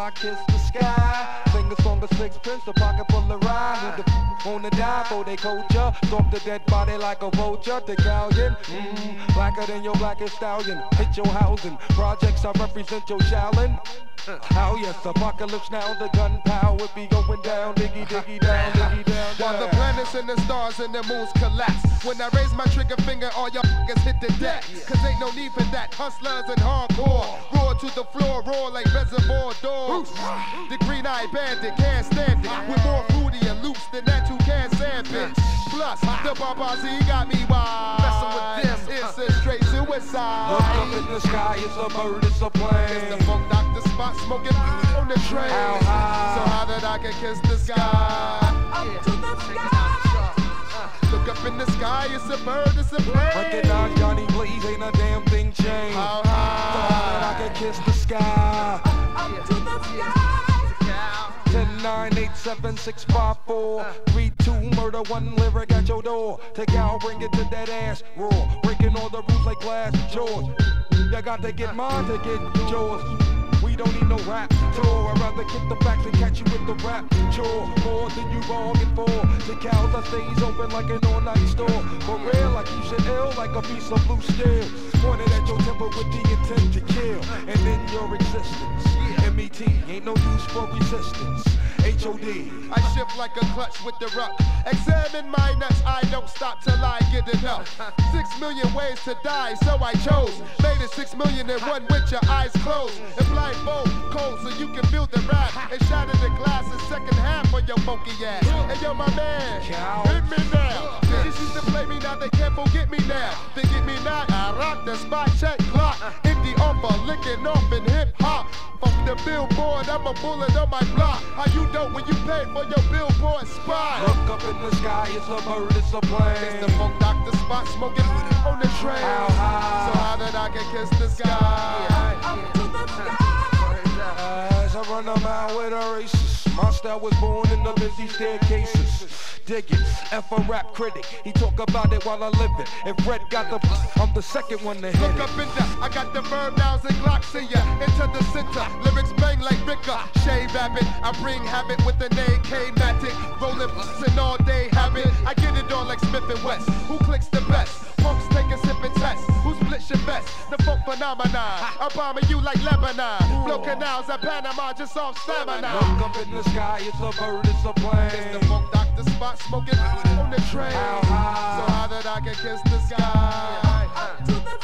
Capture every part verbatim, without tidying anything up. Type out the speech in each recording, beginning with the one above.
I kiss the sky. Sing a song of sixpence, a pocket full of rhyme. With the wanna die for they culture. Stalk the dead body like a vulture. The galleon, mmm, blacker than your blackest stallion. Hit your housing, projects I represent your Shaolin. How yes, apocalypse now, the gunpowder be going down, diggy diggy down, diggy down, down. While the planets and the stars and the moons collapse. When I raise my trigger finger, all y'all f***ers hit the deck. Cause ain't no need for that, hustlers and hardcore. Roar to the floor, roar like reservoir dogs. The green-eyed bandit can't stand it. With more fruity and loops than that you can sandwich. Plus, the Barbazi got me wild. Messing with them, it's a straight suicide. Look up in the sky, it's a bird, it's a plane. It's the funk doctor spot smoking on the train. How high? So how did I get kiss the sky? Up to the sky. Look up in the sky, it's a bird, it's a plane. Recognize Johnny Blaze, ain't a damn thing changed. How So high? how did I get kiss the sky? Up to the sky. ten, nine, eight, seven, six, five, four, three, two, murder, one lyric at your door. Take out, bring it to that ass, roar. Breaking all the rules like glass George. You got to get mine to get yours. We don't need no rap tour. I'd rather kick the facts and catch you with the rap chore. More than you bargained for. The cows that stays open like an all-night store. For real, I keep shit ill like a piece of blue steel. Pointed at your temper with the intent to kill. And then your existence. M E T, ain't no use for resistance. H O D. I shift like a clutch with the ruck. Examine my nuts, I don't stop till I get enough. Six million ways to die, so I chose. Made it six million and one with your eyes closed. And blindfold, cold, so you can feel the rap. And shatter the glass in second half on your funky ass. Hey yo, my man, hit me now. Bitches used to play me, now they can't forget me now. They get me now, I rock the spot, check clock. Empty offer, licking off in hip hop. Fuck the billboard, I'm a bullet on my block. How you know when you pay for your billboard spot? Look up in the sky, it's a bird, it's a plane. It's the funk doctor spot, smoking on the train. How high? So how did I get kiss the sky? Up to the sky. As I run a mile with a racist, my style was born in the busy staircases. Dig it, F a rap critic, he talk about it while I live it. If Red got the, I'm the second one to hit Look it. up in the, I got the verb nouns and glocks in ya. Into the center, lyrics bang like Ricker. Shave habit, I bring habit with an A K Matic. Rolling and all day habit. I get it on like Smith and West. Who clicks the best? Punks take a sip and test. Who splits your vest? The folk phenomenon. I'm bombing you like Lebanon. Blow canals at Panama just off stamina. Look up in the sky, it's a bird, it's a plane. It's the funk doctor spot, smoking on the train. How high? So how did I get kiss the sky? Up to the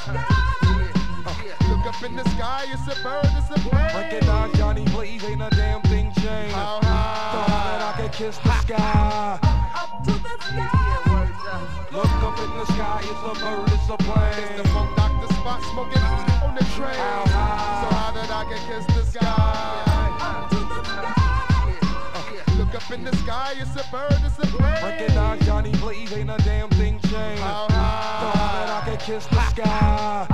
sky. Look up in the sky, it's a bird, it's a plane. Recognize Johnny Blaze, ain't a damn thing changed. How So high? how did I get kiss the sky? Up to the sky. Look up in the sky, it's a bird, it's a It's plane. the funk doctor spot, smoking on the train. How high? So how did I get kiss the sky? Up to the sky. Look up in the sky, it's a bird, it's a plane. Recognize Johnny Blaze, ain't a damn thing changed. How So how did I high? get kiss the sky?